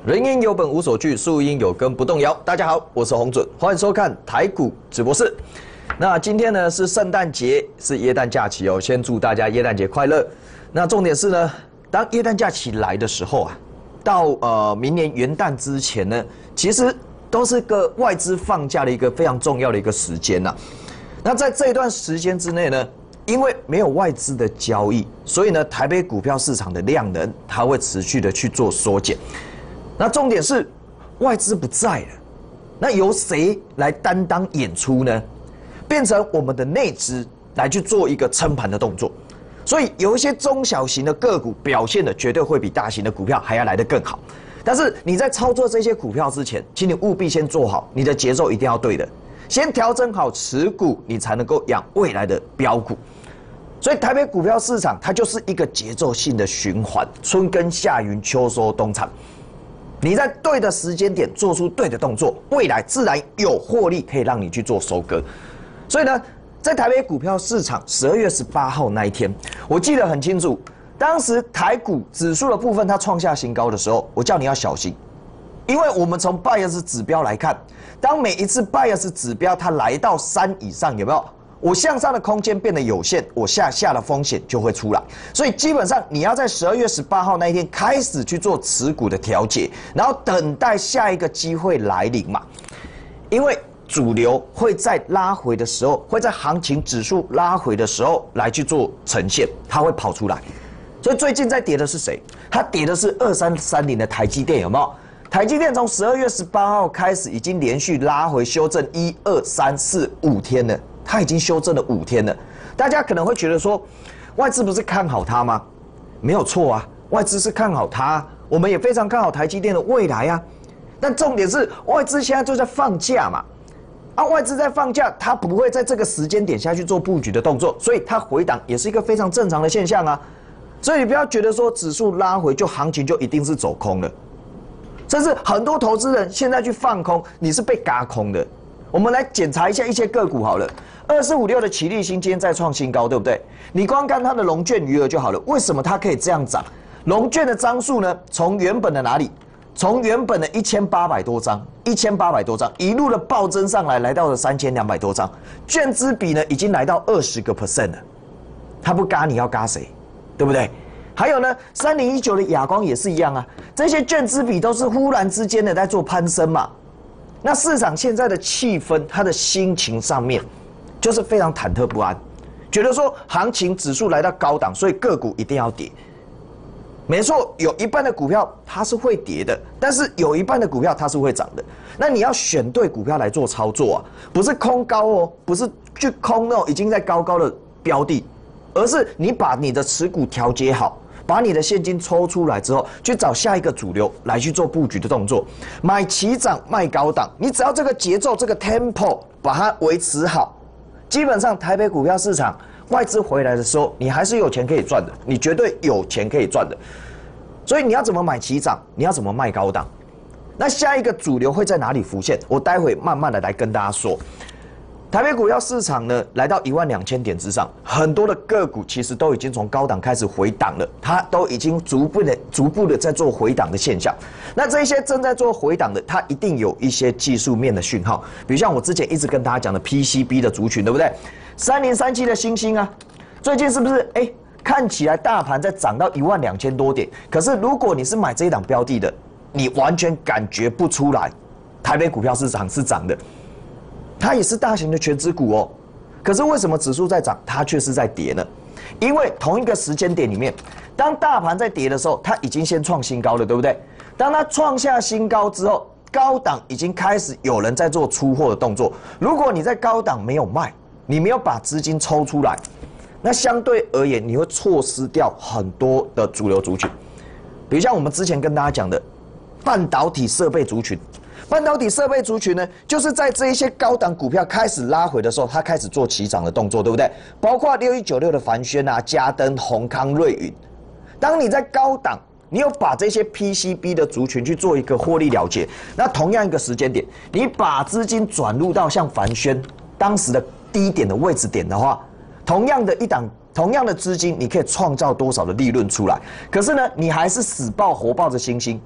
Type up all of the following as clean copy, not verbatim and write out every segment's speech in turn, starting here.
人因有本无所惧，树因有根不动摇。大家好，我是洪准，欢迎收看台股直播室。那今天呢是圣诞节，是耶诞假期哦，先祝大家耶诞节快乐。那重点是呢，当耶诞假期来的时候啊，到明年元旦之前呢，其实都是个外资放假的一个非常重要的一个时间呐。那在这一段时间之内呢，因为没有外资的交易，所以呢，台北股票市场的量能它会持续的去做缩减。那重点是外资不在了，那由谁来担当演出呢？变成我们的内资来去做一个撑盘的动作。所以有一些中小型的个股表现的绝对会比大型的股票还要来得更好。但是你在操作这些股票之前，请你务必先做好你的节奏，一定要对的。先调整好持股，你才能够养未来的标股。所以台北股票市场它就是一个节奏性的循环，春耕夏耘秋收冬藏。你在对的时间点做出对的动作，未来自然有获利可以让你去做收割。所以呢，在台北股票市场12月18号那一天，我记得很清楚，当时台股指数的部分它创下新高的时候，我叫你要小心，因为我们从 Bias 指标来看，当每一次 Bias 指标它来到3以上，有没有？我向上的空间变得有限，我向下的风险就会出来。所以基本上你要在12月18号那一天开始去做持股的调节，然后等待下一个机会来临嘛。因为主流会在拉回的时候，会在行情指数拉回的时候来去做呈现，它会跑出来。所以最近在跌的是谁？它跌的是2330的台积电，有没有？台积电从12月18号开始已经连续拉回修正1、2、3、4、5天了。它已经修正了5天了，大家可能会觉得说，外资不是看好它吗？没有错啊，外资是看好它，我们也非常看好台积电的未来啊。但重点是，外资现在就在放假嘛，外资在放假，它不会在这个时间点下去做布局的动作，所以它回档也是一个非常正常的现象啊。所以你不要觉得说指数拉回就行情就一定是走空了，甚至很多投资人现在去放空，你是被嘎空的。我们来检查一下一些个股好了，2456的奇力新今天再创新高，对不对？你光看它的融券余额就好了。为什么它可以这样涨？融券的张数呢？从原本的哪里？从原本的1800多张，1800多张，一路的暴增上来，来到了3200多张。券资比呢，已经来到20%了。它不嘎，你要嘎谁？对不对？还有呢，3019的亚光也是一样啊。这些券资比都是忽然之间的在做攀升嘛。那市场现在的气氛，它的心情上面，就是非常忐忑不安，觉得说行情指数来到高档，所以个股一定要跌。没错，有一半的股票它是会跌的，但是有一半的股票它是会涨的。那你要选对股票来做操作啊，不是空高哦，不是去空那种已经在高高的标的，而是你把你的持股调节好。把你的现金抽出来之后，去找下一个主流来去做布局的动作，买起涨卖高档，你只要这个节奏这个 tempo 把它维持好，基本上台北股票市场外资回来的时候，你还是有钱可以赚的，你绝对有钱可以赚的。所以你要怎么买起涨，你要怎么卖高档，那下一个主流会在哪里浮现？我待会慢慢的来跟大家说。台北股票市场呢，来到12000点之上，很多的个股其实都已经从高档开始回档了，它都已经逐步的在做回档的现象。那这些正在做回档的，它一定有一些技术面的讯号，比如像我之前一直跟大家讲的 PCB 的族群，对不对？3037的星星啊，最近是不是看起来大盘在涨到12000多点，可是如果你是买这一档标的的，你完全感觉不出来台北股票市场是涨的。它也是大型的全指股哦，可是为什么指数在涨，它却是在跌呢？因为同一个时间点里面，当大盘在跌的时候，它已经先创新高了，对不对？当它创下新高之后，高档已经开始有人在做出货的动作。如果你在高档没有卖，你没有把资金抽出来，那相对而言，你会错失掉很多的主流族群。比如像我们之前跟大家讲的半导体设备族群。半导体设备族群呢，就是在这一些高档股票开始拉回的时候，它开始做起涨的动作，对不对？包括6196的凡轩啊、嘉登、宏康、瑞云。当你在高档，你有把这些 PCB 的族群去做一个获利了结，那同样一个时间点，你把资金转入到像凡轩当时的低点的位置点的话，同样的资金，你可以创造多少的利润出来？可是呢，你还是死抱活抱着星星。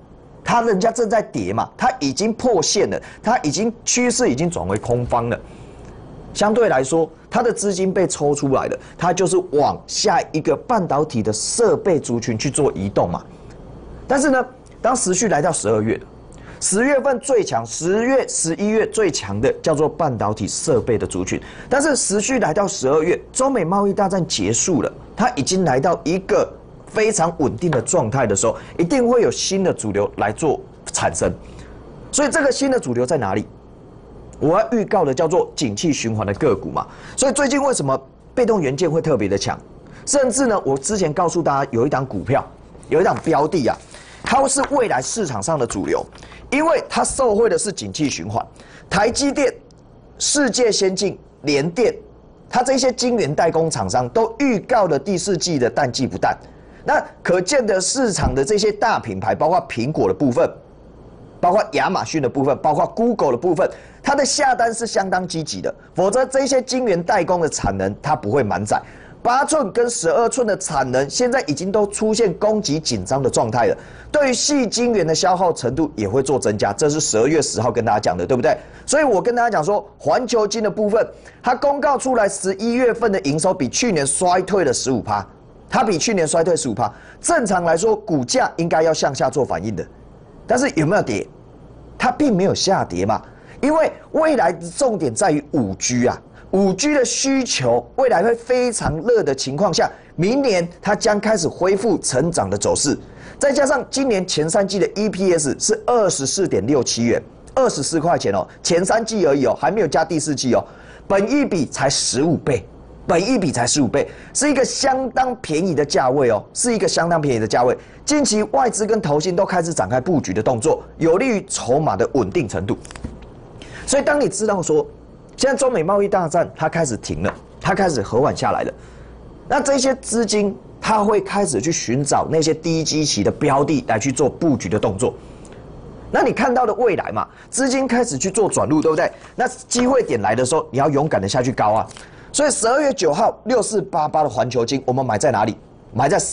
它人家正在跌嘛，它已经破线了，它已经趋势已经转为空方了。相对来说，它的资金被抽出来了，它就是往下一个半导体的设备族群去做移动嘛。但是呢，当时序来到12月，10月份最强，10月、11月最强的叫做半导体设备的族群。但是时序来到12月，中美贸易大战结束了，它已经来到一个非常稳定的状态的时候，一定会有新的主流来做产生。所以这个新的主流在哪里？我要预告的叫做景气循环的个股嘛。所以最近为什么被动元件会特别的强？甚至呢，我之前告诉大家有一档股票，有一档标的啊，它是未来市场上的主流，因为它受惠的是景气循环。台积电、世界先进、联电，它这些晶圆代工厂商都预告了第4季的淡季不淡。那可见的市场的这些大品牌，包括苹果的部分，包括亚马逊的部分，包括 Google 的部分，它的下单是相当积极的，否则这些晶圆代工的产能它不会满载。8寸跟12寸的产能现在已经都出现供给紧张的状态了，对于矽晶圆的消耗程度也会做增加，这是12月10号跟大家讲的，对不对？所以我跟大家讲说，环球晶的部分，它公告出来11月份的营收比去年衰退了15%，它比去年衰退15%，正常来说股价应该要向下做反应的，但是有没有跌？它并没有下跌嘛，因为未来的重点在于5G 啊。5G 的需求未来会非常热的情况下，明年它将开始恢复成长的走势，再加上今年前3季的 EPS 是24.67元，24块钱哦，前3季而已哦，还没有加第4季哦，本益比才15倍，是一个相当便宜的价位哦，是一个相当便宜的价位。近期外资跟投信都开始展开布局的动作，有利于筹码的稳定程度。所以当你知道说，现在中美贸易大战它开始停了，它开始和缓下来了，那这些资金它会开始去寻找那些低基期的标的来去做布局的动作。那你看到的未来嘛，资金开始去做转入，对不对？那机会点来的时候，你要勇敢的下去高啊。所以12月9号6488的环球晶，我们买在哪里？买在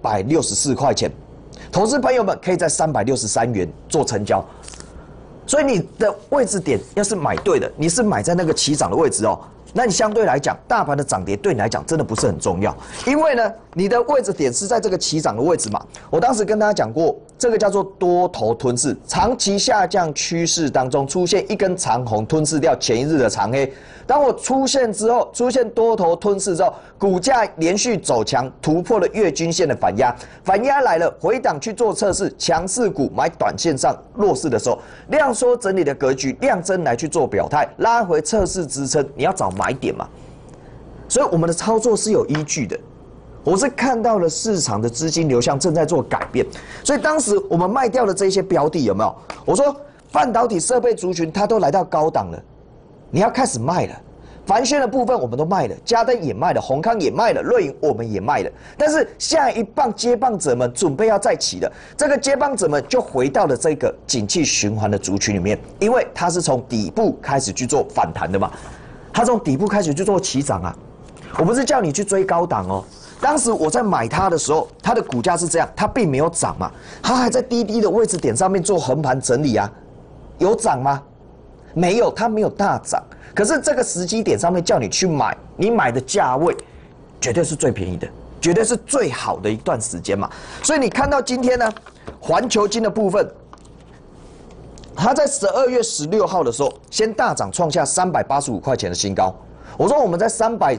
364块钱，投资朋友们可以在363元做成交。所以你的位置点要是买对的，你是买在那个起涨的位置哦，那你相对来讲，大盘的涨跌对你来讲真的不是很重要，因为呢，你的位置点是在这个起涨的位置嘛。我当时跟大家讲过，这个叫做多头吞噬，长期下降趋势当中出现一根长红吞噬掉前一日的长黑。当我出现之后，出现多头吞噬之后，股价连续走强，突破了月均线的反压，反压来了，回档去做测试，强势股买短线上弱势的时候，量缩整理的格局，量增来去做表态，拉回测试支撑，你要找买点嘛。所以我们的操作是有依据的。我是看到了市场的资金流向正在做改变，所以当时我们卖掉的这些标的有没有？我说半导体设备族群它都来到高档了。你要开始卖了，凡轩的部分我们都卖了，嘉登也卖了，宏康也卖了，瑞银我们也卖了。但是下一棒接棒者们准备要再起了，这个接棒者们就回到了这个景气循环的族群里面，因为它是从底部开始去做反弹的嘛，它从底部开始去做起涨啊。我不是叫你去追高档哦，当时我在买它的时候，它的股价是这样，它并没有涨嘛，它还在低低的位置点上面做横盘整理啊，有涨吗？没有，它没有大涨，可是这个时机点上面叫你去买，你买的价位绝对是最便宜的，绝对是最好的一段时间嘛。所以你看到今天呢，环球晶的部分，它在12月16号的时候，先大涨创下385块钱的新高。我说我们在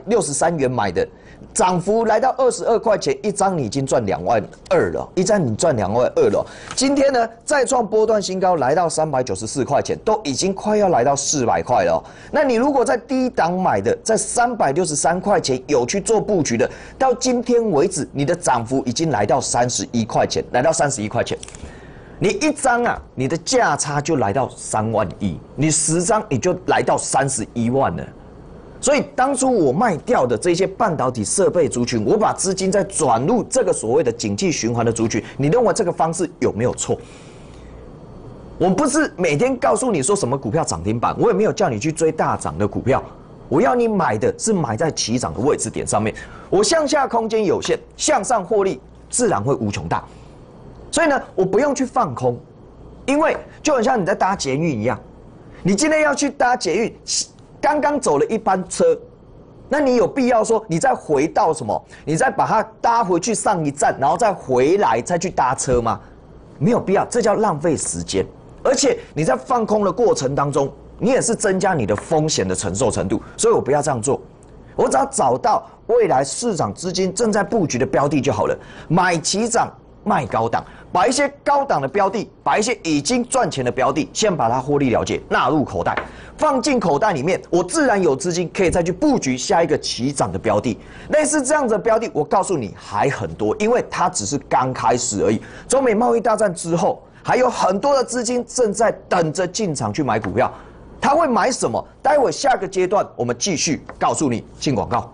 363元买的，涨幅来到22块钱一张，你已经赚2万2了，一张你赚2万2了。今天呢，再创波段新高，来到394块钱，都已经快要来到400块了。那你如果在低档买的，在363块钱有去做布局的，到今天为止，你的涨幅已经来到31块钱，来到31块钱。你一张啊，你的价差就来到3万1，你10张你就来到31万了。所以当初我卖掉的这些半导体设备族群，我把资金再转入这个所谓的景气循环的族群，你认为这个方式有没有错？我不是每天告诉你说什么股票涨停板，我也没有叫你去追大涨的股票，我要你买的是买在起涨的位置点上面。我向下空间有限，向上获利自然会无穷大。所以呢，我不用去放空， 因为就很像你在搭捷运一样，你今天要去搭捷运，刚刚走了一班车，那你有必要说你再回到什么？你再把它搭回去上一站，然后再回来再去搭车吗？没有必要，这叫浪费时间。而且你在放空的过程当中，你也是增加你的风险的承受程度，所以我不要这样做。我只要找到未来市场资金正在布局的标的就好了，买起涨卖高档，把一些高档的标的，把一些已经赚钱的标的，先把它获利了结，纳入口袋，放进口袋里面，我自然有资金可以再去布局下一个起涨的标的。类似这样子的标的，我告诉你还很多，因为它只是刚开始而已。中美贸易大战之后，还有很多的资金正在等着进场去买股票。他会买什么？待会下个阶段我们继续告诉你。进广告。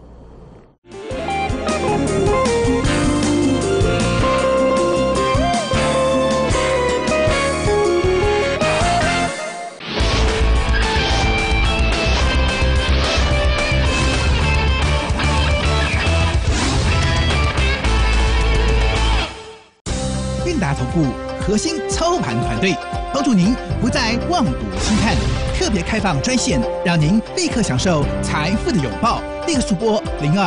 韵达投顾核心操盘团队，帮助您不再望股兴叹。特别开放专线，让您立刻享受财富的拥抱。立刻速拨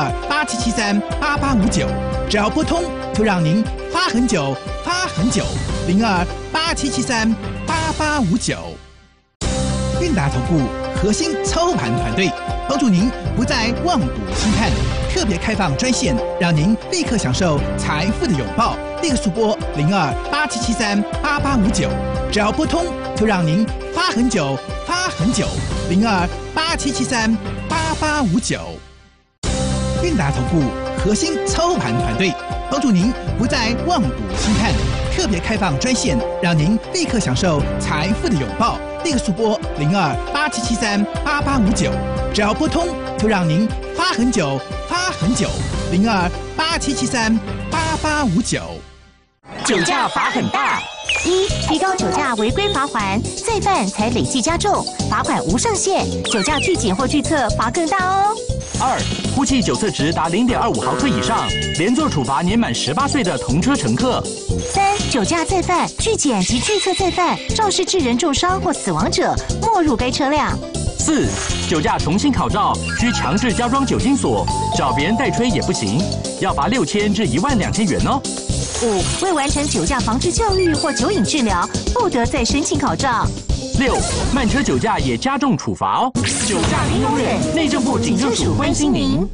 02-8773-8859，只要拨通，就让您发很久，发很久。02-8773-8859。韵达投顾核心操盘团队，帮助您不再望股兴叹。特别开放专线，让您立刻享受财富的拥抱。立刻速拨02-8773-8859，只要拨通，就让您发很久，发很久。02-8773-8859。韵达投顾核心操盘团队，帮助您不再望股兴叹。特别开放专线，让您立刻享受财富的拥抱。立刻速拨02-8773-8859，只要拨通，就让您发很久，发很久。02-8773-8859。 酒驾罚很大：一、提高酒驾违规罚锾，再犯才累计加重，罚款无上限；酒驾拒检或拒测罚更大哦。 二、呼气酒测值达0.25毫克以上，连坐处罚年满18岁的同车乘客。 三、酒驾再犯、拒检及拒测再犯，肇事致人重伤或死亡者，没入该车辆。 四、酒驾重新考照，需强制加装酒精锁，找别人代吹也不行，要罚6000至12000元哦。 五、未完成酒驾防治教育或酒瘾治疗，不得再申请考照。 六、慢车酒驾也加重处罚哦。 酒驾零容忍，内政部警政署关心您。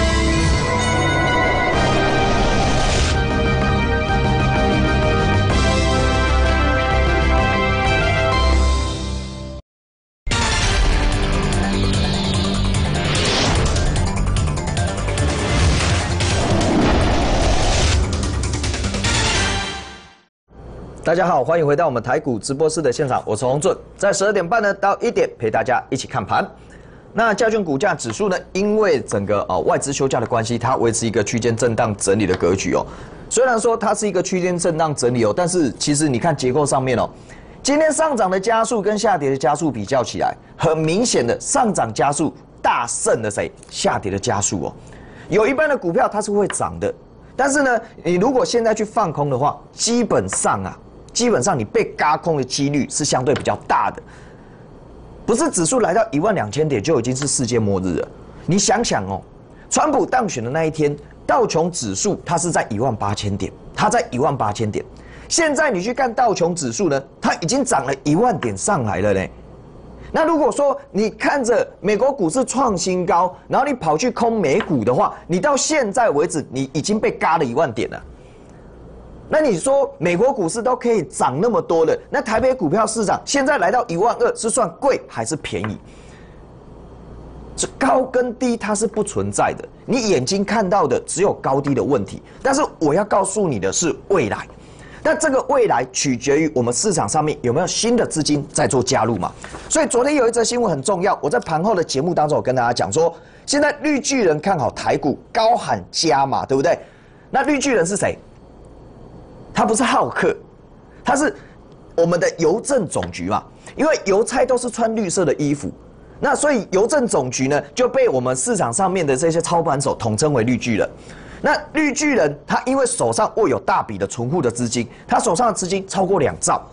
大家好，欢迎回到我们台股直播室的现场，我是洪准，在12点半呢到1点陪大家一起看盘。那加权股价指数呢，因为整个外资休假的关系，它维持一个区间震荡整理的格局哦。虽然说它是一个区间震荡整理哦，但是其实你看结构上面哦，今天上涨的加速跟下跌的加速比较起来，很明显的上涨加速大胜了谁？下跌的加速哦。有一半的股票它是会涨的，但是呢，你如果现在去放空的话，基本上你被軋空的几率是相对比较大的，不是指数来到12000点就已经是世界末日了。你想想哦，川普当选的那一天，道琼指数它是在18000点，它在18000点。现在你去看道琼指数呢，它已经涨了10000点上来了呢。那如果说你看着美国股市创新高，然后你跑去空美股的话，你到现在为止你已经被軋了10000点了。那你说美国股市都可以涨那么多了，那台北股票市场现在来到12000，是算贵还是便宜？这高跟低它是不存在的，你眼睛看到的只有高低的问题。但是我要告诉你的是未来，那这个未来取决于我们市场上面有没有新的资金在做加入嘛。所以昨天有一则新闻很重要，我在盘后的节目当中我跟大家讲说，现在绿巨人看好台股，高喊加码，对不对？那绿巨人是谁？他不是浩克，他是我们的邮政总局嘛，因为邮差都是穿绿色的衣服，那所以邮政总局呢就被我们市场上面的这些操盘手统称为绿巨人。那绿巨人他因为手上握有大笔的存户的资金，他手上的资金超过2兆，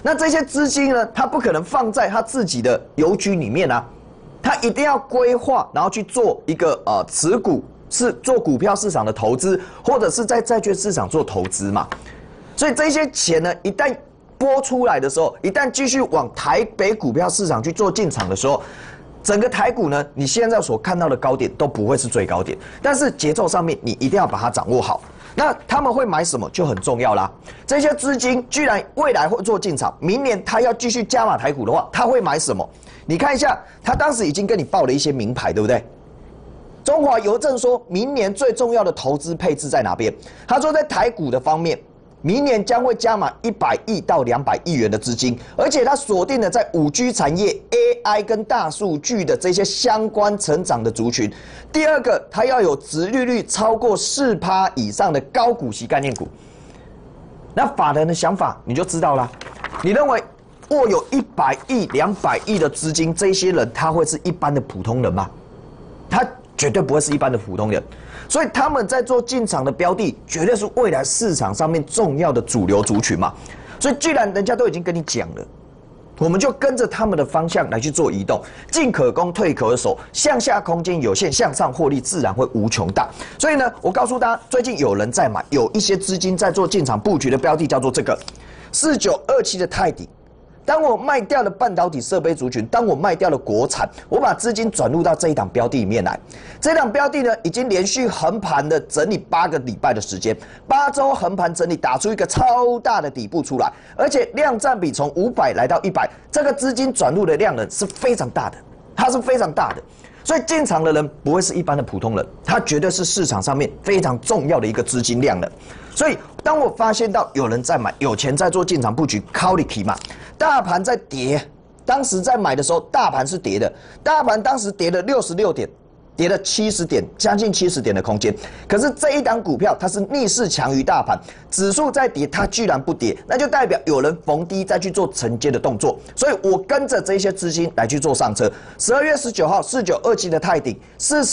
那这些资金呢，它不可能放在他自己的邮局里面啊，他一定要规划，然后去做一个持股，是做股票市场的投资，或者是在债券市场做投资嘛。所以这些钱呢，一旦拨出来的时候，一旦继续往台北股票市场去做进场的时候，整个台股呢，你现在所看到的高点都不会是最高点，但是节奏上面你一定要把它掌握好。那他们会买什么就很重要啦。这些资金居然未来会做进场，明年他要继续加码台股的话，他会买什么？你看一下，他当时已经跟你报了一些名牌，对不对？中华邮政说明年最重要的投资配置在哪边？他说在台股的方面，明年将会加码100亿到200亿元的资金，而且他锁定了在5G 产业、AI 跟大数据的这些相关成长的族群。第二个，他要有殖利率超过4%以上的高股息概念股。那法人的想法你就知道啦。你认为握有100亿、200亿的资金，这些人他会是一般的普通人吗？他绝对不会是一般的普通人。所以他们在做进场的标的，绝对是未来市场上面重要的主流族群嘛。所以既然人家都已经跟你讲了，我们就跟着他们的方向来去做移动，进可攻，退可守，向下空间有限，向上获利自然会无穷大。所以呢，我告诉大家，最近有人在买，有一些资金在做进场布局的标的，叫做这个4927的泰鼎。当我卖掉了半导体设备族群，当我卖掉了国产，我把资金转入到这一档标的里面来。这档标的呢，已经连续横盘的整理8个礼拜的时间，8周横盘整理，打出一个超大的底部出来，而且量占比从500来到100，这个资金转入的量呢是非常大的，它是非常大的。所以进场的人不会是一般的普通人，他绝对是市场上面非常重要的一个资金量的。所以当我发现到有人在买，有钱在做进场布局 quality 嘛，大盘在跌，当时在买的时候大盘是跌的，大盘当时跌了66点，跌了70点，将近70点的空间。可是这一档股票它是逆势强于大盘，指数在跌，它居然不跌，那就代表有人逢低再去做承接的动作。所以我跟着这些资金来去做上车。12月19号4927的泰鼎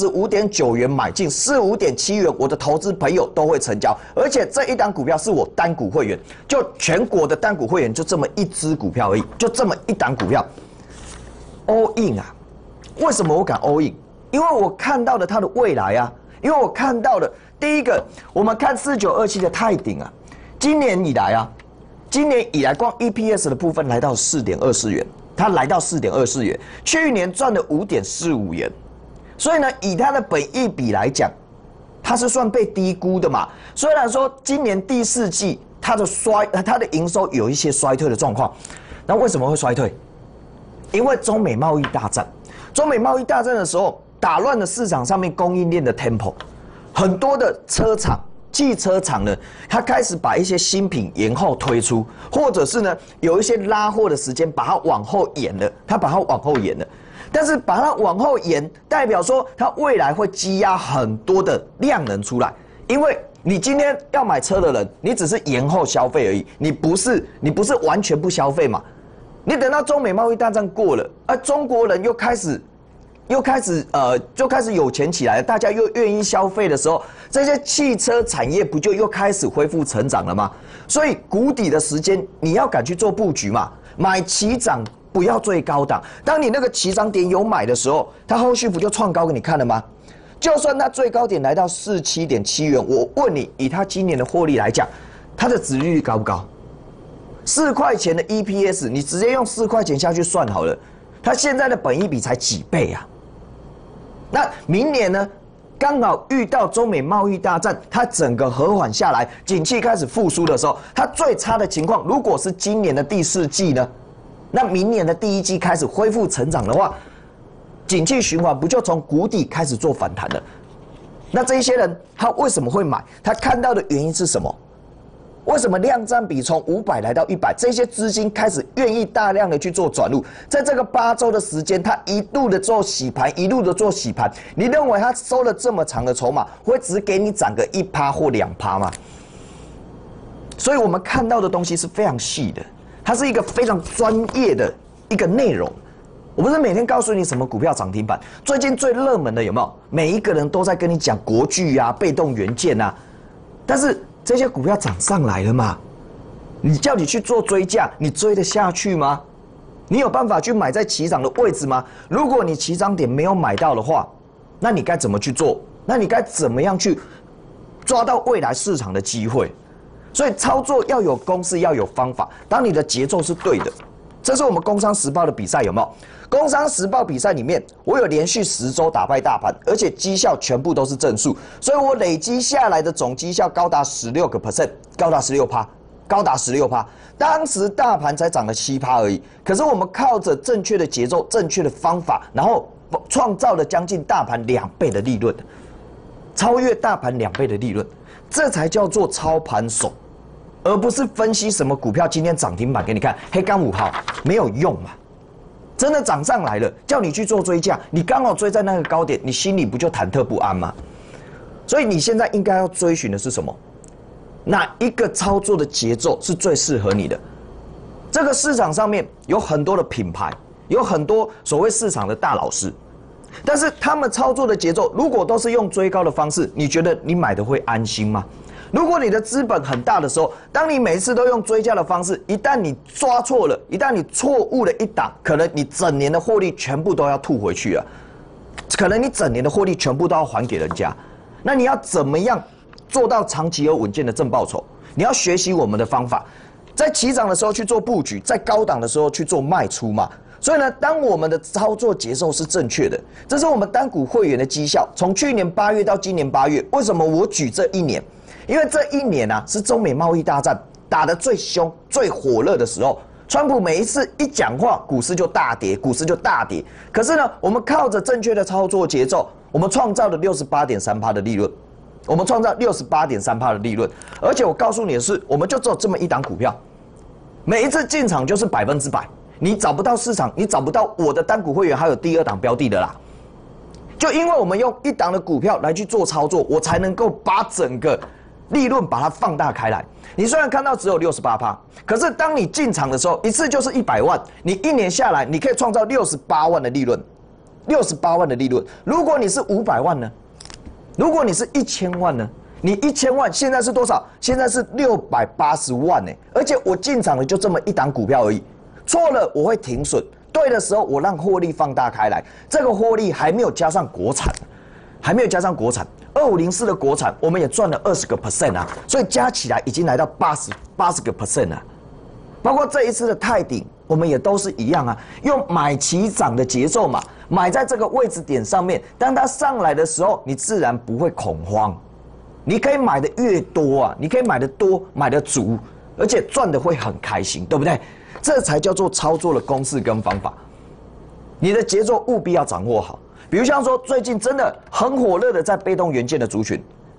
45.9元买进，45.7元，我的投资朋友都会成交。而且这一档股票是我单股会员，就全国的单股会员就这么一只股票而已，就这么一档股票 ，all in 啊！为什么我敢 all in？因为我看到了它的未来啊，因为我看到了第一个，我们看4927的泰鼎啊，今年以来光 EPS 的部分来到4.24元，它来到4.24元，去年赚了5.45元，所以呢，以它的本益比来讲，它是算被低估的嘛。虽然说今年第4季它的营收有一些衰退的状况，那为什么会衰退？因为中美贸易大战，中美贸易大战的时候，打乱了市场上面供应链的 tempo， 很多的车厂、汽车厂呢，它开始把一些新品延后推出，或者是呢有一些拉货的时间把它往后延了，但是把它往后延，代表说它未来会积压很多的量能出来，因为你今天要买车的人，你只是延后消费而已，你不是完全不消费嘛？你等到中美贸易大战过了，而中国人又开始有钱起来了，大家又愿意消费的时候，这些汽车产业不就又开始恢复成长了吗？所以谷底的时间你要敢去做布局嘛，买起涨不要最高档。当你那个起涨点有买的时候，它后续不就创高给你看了吗？就算它最高点来到47.7元，我问你，以它今年的获利来讲，它的殖利率高不高？4块钱的 EPS， 你直接用4块钱下去算好了，它现在的本益比才几倍啊？那明年呢，刚好遇到中美贸易大战，它整个和缓下来，景气开始复苏的时候，它最差的情况，如果是今年的第4季呢，那明年的第1季开始恢复成长的话，景气循环不就从谷底开始做反弹了？那这一些人他为什么会买？他看到的原因是什么？为什么量占比从500来到100？这些资金开始愿意大量的去做转入，在这个8周的时间，他一路的做洗盘，一路的做洗盘。你认为他收了这么长的筹码，会只给你涨个1%或2%吗？所以我们看到的东西是非常细的，它是一个非常专业的一个内容。我不是每天告诉你什么股票涨停板，最近最热门的有没有？每一个人都在跟你讲国巨啊、被动元件啊，但是这些股票涨上来了嘛？ 你叫你去做追价，你追得下去吗？你有办法去买在起涨的位置吗？如果你起涨点没有买到的话，那你该怎么去做？那你该怎么样去抓到未来市场的机会？所以操作要有公式，要有方法。当你的节奏是对的，这是我们工商时报的比赛有没有？工商时报比赛里面，我有连续10周打败大盘，而且绩效全部都是正数，所以我累积下来的总绩效高达16%，高达16%。高达16%，当时大盘才涨了7%而已。可是我们靠着正确的节奏、正确的方法，然后创造了将近大盘2倍的利润，超越大盘2倍的利润，这才叫做操盘手，而不是分析什么股票今天涨停板给你看，黑钢5号没有用嘛。真的涨上来了，叫你去做追价，你刚好追在那个高点，你心里不就忐忑不安吗？所以你现在应该要追寻的是什么？哪一个操作的节奏是最适合你的？这个市场上面有很多的品牌，有很多所谓市场的大老师，但是他们操作的节奏如果都是用追高的方式，你觉得你买的会安心吗？如果你的资本很大的时候，当你每一次都用追价的方式，一旦你抓错了，一旦你错误了一档，可能你整年的获利全部都要吐回去了，可能你整年的获利全部都要还给人家。那你要怎么样做到长期而稳健的正报酬？你要学习我们的方法，在起涨的时候去做布局，在高档的时候去做卖出嘛。所以呢，当我们的操作节奏是正确的，这是我们单股会员的绩效。从去年8月到今年8月，为什么我举这1年？因为这1年啊，是中美贸易大战打得最凶、最火热的时候。川普每一次一讲话，股市就大跌，股市就大跌。可是呢，我们靠着正确的操作节奏，我们创造了68.3%的利润。我们创造68.3%的利润，而且我告诉你的是，我们就只有这么一档股票，每一次进场就是100%，你找不到市场，你找不到我的单股会员还有第2档标的的啦。就因为我们用一档的股票来去做操作，我才能够把整个利润把它放大开来。你虽然看到只有68%，可是当你进场的时候，一次就是100万，你1年下来，你可以创造68万的利润，68万的利润。如果你是500万呢？如果你是1000万呢？你1000万现在是多少？现在是680万呢，而且我进场的就这么一档股票而已。错了我会停损，对的时候我让获利放大开来。这个获利还没有加上国产，还没有加上国产，2504的国产我们也赚了20% 啊，所以加起来已经来到80% 啊。包括这一次的泰鼎，我们也都是一样啊，用买起涨的节奏嘛，买在这个位置点上面，当它上来的时候，你自然不会恐慌，你可以买的越多啊，你可以买的多，买的足，而且赚的会很开心，对不对？这才叫做操作的公式跟方法，你的节奏务必要掌握好。比如像说最近真的很火热的在被动元件的族群，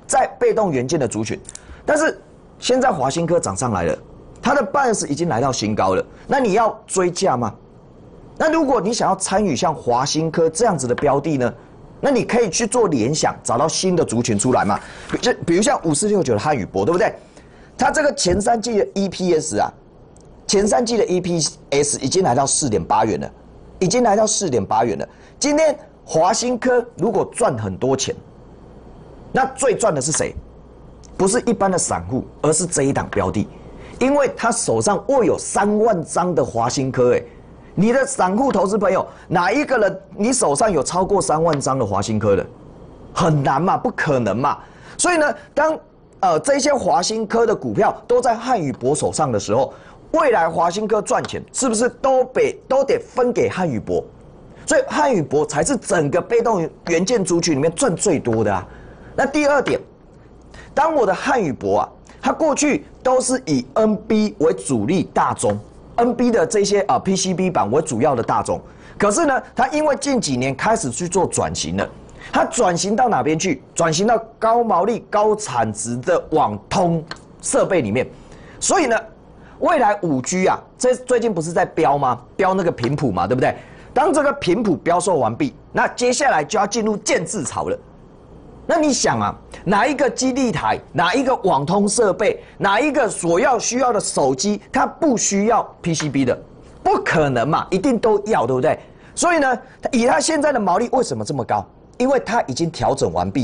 但是现在华新科涨上来了。它的 bias 已经来到新高了，那你要追价吗？那如果你想要参与像华新科这样子的标的呢，那你可以去做联想，找到新的族群出来嘛。比如像5469的汉语博，对不对？它这个前3季的 EPS 啊，前3季的 EPS 已经来到4.8元了，已经来到4.8元了。今天华新科如果赚很多钱，那最赚的是谁？不是一般的散户，而是这一档标的。因为他手上握有3万张的华新科，你的散户投资朋友哪一个人你手上有超过3万张的华新科的？很难嘛，不可能嘛。所以呢，当这些华新科的股票都在汉语博手上的时候，未来华新科赚钱是不是都得分给汉语博？所以汉语博才是整个被动元件族群里面赚最多的啊。那第2点，当我的汉语博啊，它过去都是以 NB 为主力大宗 ，NB 的这些PCB 板为主要的大宗。可是呢，它因为近几年开始去做转型了，它转型到哪边去？转型到高毛利、高产值的网通设备里面。所以呢，未来5G 啊，最近不是在标吗？标那个频谱嘛，对不对？当这个频谱标售完毕，那接下来就要进入建制潮了。那你想啊，哪一个基地台，哪一个网通设备，哪一个需要的手机，它不需要 PCB 的？不可能嘛，一定都要，对不对？所以呢，以它现在的毛利为什么这么高？因为它已经调整完毕了，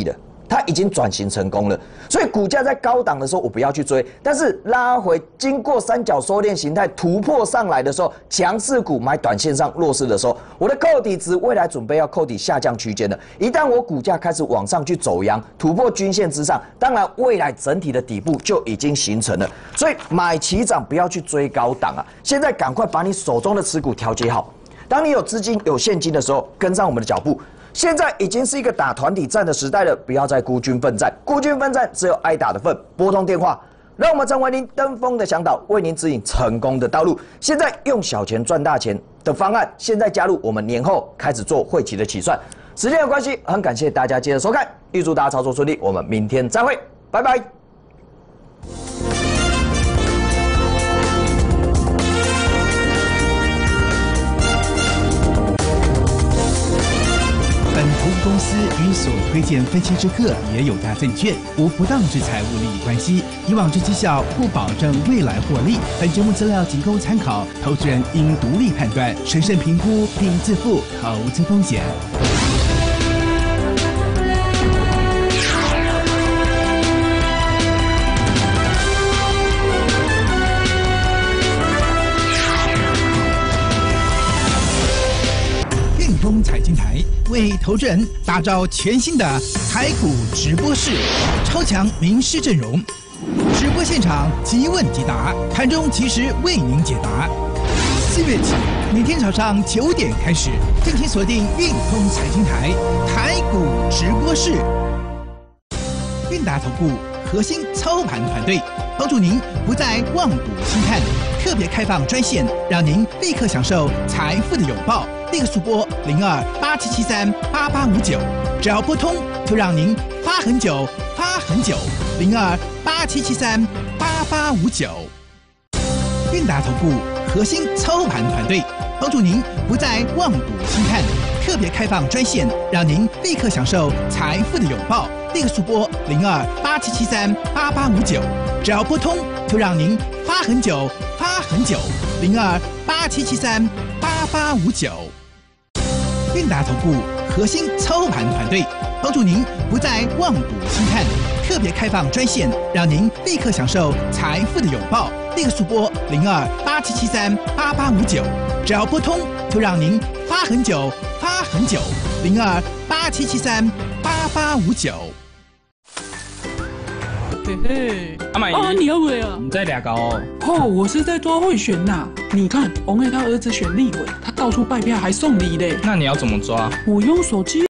它已经转型成功了。所以股价在高档的时候，我不要去追，但是拉回经过三角收敛形态突破上来的时候，强势股买短线上弱势的时候，我的扣底值未来准备要扣底下降区间了。一旦我股价开始往上去走阳，突破均线之上，当然未来整体的底部就已经形成了。所以买起涨不要去追高档啊，现在赶快把你手中的持股调节好。当你有资金有现金的时候，跟上我们的脚步。现在已经是一个打团体战的时代了，不要再孤军奋战，孤军奋战只有挨打的份。拨通电话，让我们成为您登峰的向导，为您指引成功的道路。现在用小钱赚大钱的方案，现在加入我们年后开始做会期的起算。时间有关系，很感谢大家接着收看，预祝大家操作顺利，我们明天再会，拜拜。 本投资公司与所推荐分期之客也有大证券无不当之财务利益关系，以往之绩效不保证未来获利。本节目资料仅供参考，投资人应独立判断、审慎评估并自负投资风险。运财经台为投资人打造全新的台股直播室，超强名师阵容，直播现场即问即答，盘中及时为您解答。4月起，每天早上9点开始，敬请锁定运通财经台台股直播室。韵达投顾核心操盘团队，帮助您不再望股兴叹，特别开放专线，让您立刻享受财富的拥抱。立刻速拨02-8773-8859，只要拨通，就让您发很久，发很久。02-8773-8859。韵达投顾核心操盘团队，帮助您不再望股兴叹，特别开放专线，让您立刻享受财富的拥抱。立刻速拨02-8773-8859，只要拨通，就让您发很久，发很久。02-8773-8859。韵达投顾核心操盘团队，帮助您不再望股兴叹，特别开放专线，让您立刻享受财富的拥抱。立刻速拨02-8773-8859，只要拨通，就让您发很久，发很久。02-8773-8859。 嘿嘿， 阿满姨， 你要不要？ 你在俩高哦。 哦，我是在抓贿选呐。你看，王爷他儿子选立委，他到处拜票还送礼嘞。 那你要怎么抓？ 我用手机。